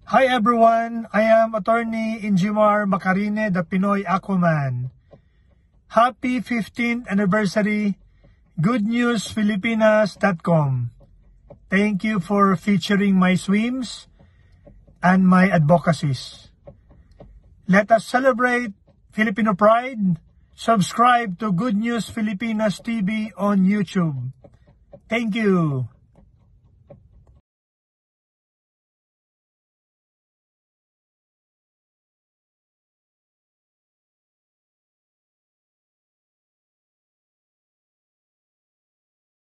Hi everyone, I am Attorney Ingemar Macarine, the Pinoy Aquaman. Happy 15th anniversary, goodnewsfilipinas.com. Thank you for featuring my swims and my advocacies. Let us celebrate Filipino pride. Subscribe to Good News Filipinas TV on YouTube. Thank you.